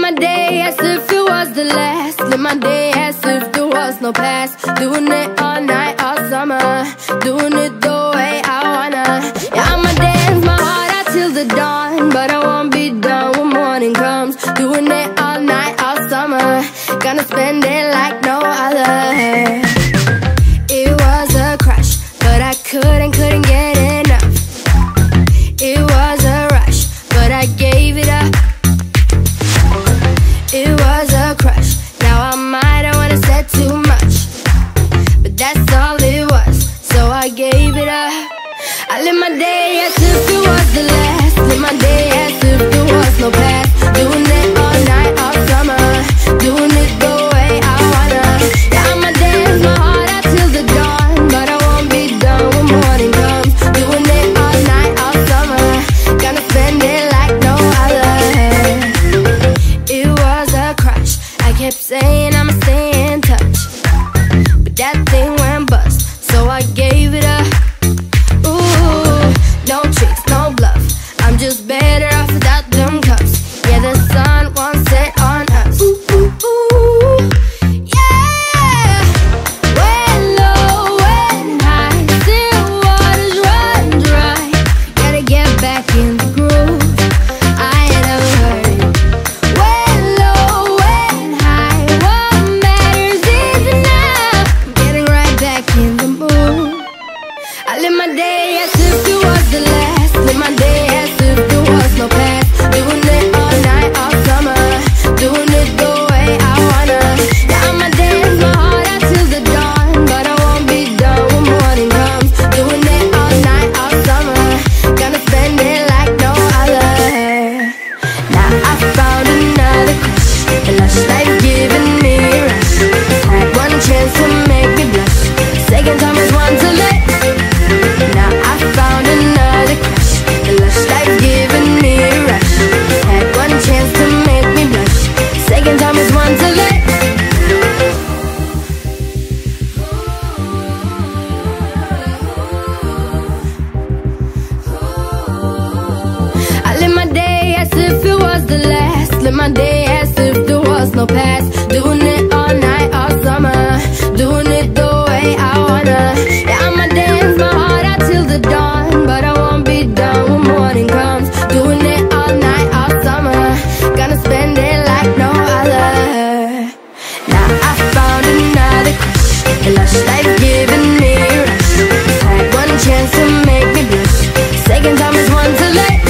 my day as if it was the last. Live my day as if there was no past. Doing it all night, all summer. Doing it the way I wanna. Yeah, I'ma dance my heart out till the dawn, but I won't be done when morning comes. Doing it all night, all summer. Gonna spend it like no other. It was a crush, but I couldn't get enough. It was a rush, but I gave it up. It was a crush, now I might have wanna said too much, but that's all it was, so I gave it up. I live my day as if it was the last. Live my day as if there was no past. Doing it all night, all summer. Doing it the way I wanna. Yeah, I'ma dance my heart out till the dawn, but I won't be done when morning comes. Doing it all night, all summer. Gonna spend it like no other. It was a crush, I kept saying I'ma stay in touch, but that thing went bust, so I gave it up. Ooh, no tricks, no bluff, I'm just better off without them cups. Yeah, the sun won't set on us. Ooh, ooh, ooh, yeah. When low, when high, still waters run dry. Gotta get back in the groove, I ain't never heard it. When low, when high, what matters is enough. Getting right back in the mood. I live my day as if it was the last. Live my day as if there was no past. Doing it all night, all summer. Doing it the way I wanna. Yeah, I'ma dance my heart out till the dawn, but I won't be done when morning comes. Doing it all night, all summer. Gonna spend it like no other. Now I found another crush, a lush life giving me a rush. Had one chance to make me blush, second time is one to let. Now I found another crush, a lush life giving me a rush. Had one chance to make me blush, second time is one to let. I live my day as if it was the last. Live my day as if there was no past. Doing it all night, all summer. Doing it the way I wanna. Yeah, I'ma dance my heart out till the dawn, but I won't be done when morning comes. Doing it all night, all summer. Gonna spend it like no other. Now I found another crush, a lush life giving me a rush. Had one chance to make me blush, second time is one to let.